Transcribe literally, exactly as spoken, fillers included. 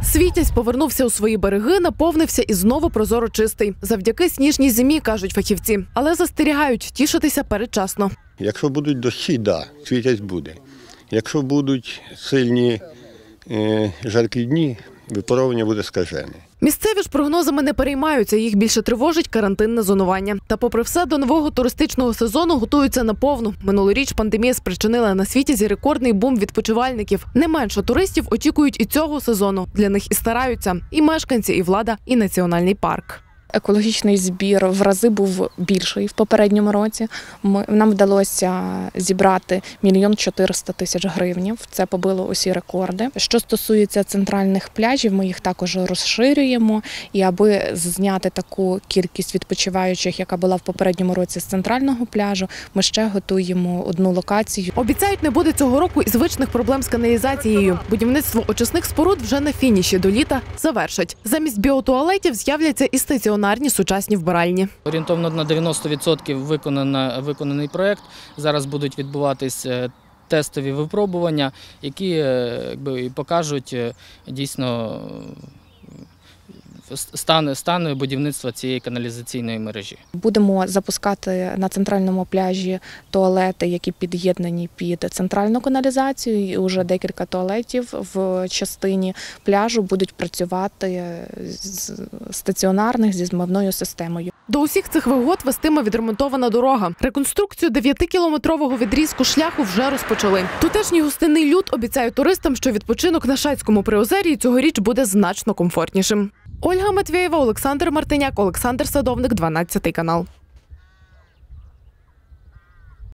Світязь повернувся у свої береги, наповнився і знову прозоро чистий. Завдяки сніжній зимі, кажуть фахівці. Але застерігають, тішитися передчасно. Якщо будуть дощі, да, Світязь буде. Якщо будуть сильні е, жаркі дні, випаровування буде скажене. Місцеві ж прогнозами не переймаються, їх більше тривожить карантинне зонування. Та попри все, до нового туристичного сезону готуються наповну. Минулоріч пандемія спричинила на Світязі рекордний бум відпочивальників. Не менше туристів очікують і цього сезону. Для них і стараються і мешканці, і влада, і національний парк. Екологічний збір в рази був більший в попередньому році. Ми, нам вдалося зібрати мільйон чотириста тисяч гривнів. Це побило усі рекорди. Що стосується центральних пляжів, ми їх також розширюємо. І аби зняти таку кількість відпочиваючих, яка була в попередньому році з центрального пляжу, ми ще готуємо одну локацію. Обіцяють, не буде цього року і звичних проблем з каналізацією. Будівництво очисних споруд вже на фініші, до літа завершать. Замість біотуалетів з'являться і стаціонарні сучасні вбиральні. Орієнтовно на дев'яносто відсотків виконано, виконаний проєкт. Зараз будуть відбуватись тестові випробування, які якби, покажуть дійсно стан, стан будівництва цієї каналізаційної мережі. Будемо запускати на центральному пляжі туалети, які під'єднані під центральну каналізацію. І вже декілька туалетів в частині пляжу будуть працювати з стаціонарних зі змивною системою. До усіх цих вигод вестиме відремонтована дорога. Реконструкцію дев'ятикілометрового відрізку шляху вже розпочали. Тутешній гостинний люд обіцяє туристам, що відпочинок на Шацькому приозер'ї цьогоріч буде значно комфортнішим. Ольга Матвєєва, Олександр Мартиняк, Олександр Садовник, дванадцятий канал.